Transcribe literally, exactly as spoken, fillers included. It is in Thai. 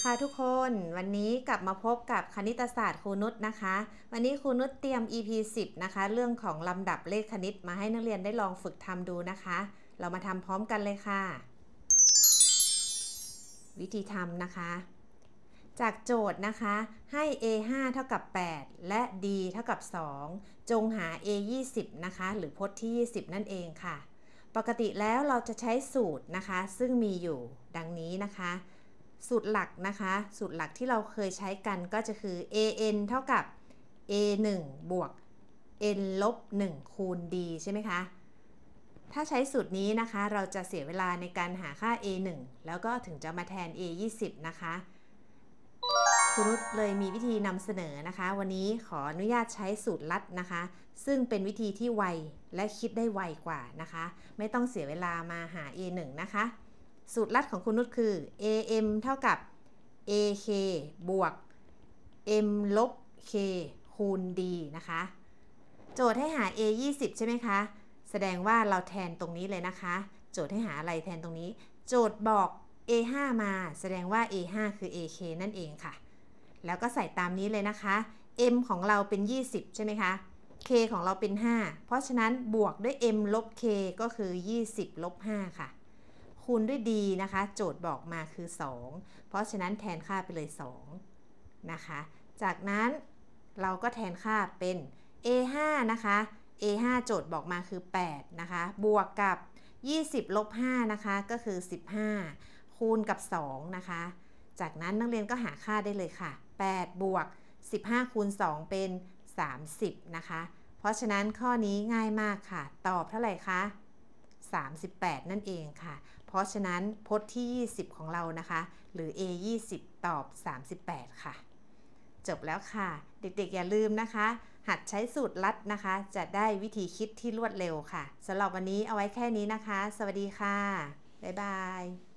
ค่ะทุกคนวันนี้กลับมาพบกับคณิตศาสตร์ครูนุชนะคะวันนี้ครูนุชเตรียม อี พี สิบ นะคะเรื่องของลำดับเลขคณิตมาให้นักเรียนได้ลองฝึกทำดูนะคะเรามาทำพร้อมกันเลยค่ะวิธีทำนะคะจากโจทย์นะคะให้ เอ ห้า เท่ากับ แปด และ d เท่ากับ สอง จงหา เอ ยี่สิบ นะคะหรือพจน์ที่ ยี่สิบ นั่นเองค่ะปกติแล้วเราจะใช้สูตรนะคะซึ่งมีอยู่ดังนี้นะคะสูตรหลักนะคะสูตรหลักที่เราเคยใช้กันก็จะคือ an เท่ากับ เอ หนึ่ง บวก n ลบ หนึ่ง คูณ d ใช่ไหมคะถ้าใช้สูตรนี้นะคะเราจะเสียเวลาในการหาค่า เอ หนึ่ง แล้วก็ถึงจะมาแทน เอ ยี่สิบ นะคะครูนุชเลยมีวิธีนำเสนอนะคะวันนี้ขออนุญาตใช้สูตรลัดนะคะซึ่งเป็นวิธีที่ไวและคิดได้ไวกว่านะคะไม่ต้องเสียเวลามาหา เอ หนึ่ง นะคะสูตรลัดของครูนุชคือ เอ เอ็ม เท่ากับ เอ เค บวก m ลบ k คูณ d นะคะโจทย์ให้หา เอ ยี่สิบ ใช่ไหมคะแสดงว่าเราแทนตรงนี้เลยนะคะโจทย์ให้หาอะไรแทนตรงนี้โจทย์บอก เอ ห้า มาแสดงว่า เอ ห้า คือ เอ เค นั่นเองค่ะแล้วก็ใส่ตามนี้เลยนะคะ m ของเราเป็นยี่สิบใช่ไหมคะ k ของเราเป็นห้าเพราะฉะนั้นบวกด้วย m ลบ k ก็คือยี่สิบลบห้าค่ะคูณด้วย d นะคะโจทย์บอกมาคือสองเพราะฉะนั้นแทนค่าไปเลยสองนะคะจากนั้นเราก็แทนค่าเป็น เอ ห้า นะคะ เอ ห้า โจทย์บอกมาคือแปดนะคะบวกกับยี่สิบลบห้านะคะก็คือสิบห้าคูณกับสองนะคะจากนั้นนักเรียนก็หาค่าได้เลยค่ะแปดบวกสิบห้าคูณสองเป็นสามสิบนะคะเพราะฉะนั้นข้อนี้ง่ายมากค่ะตอบเท่าไหร่คะสามสิบแปดนั่นเองค่ะเพราะฉะนั้นพจน์ที่ยี่สิบของเรานะคะหรือ เอ ยี่สิบ ตอบสามสิบแปดค่ะจบแล้วค่ะเด็กๆอย่าลืมนะคะหัดใช้สูตรลัดนะคะจะได้วิธีคิดที่รวดเร็วค่ะสำหรับวันนี้เอาไว้แค่นี้นะคะสวัสดีค่ะบ๊ายบาย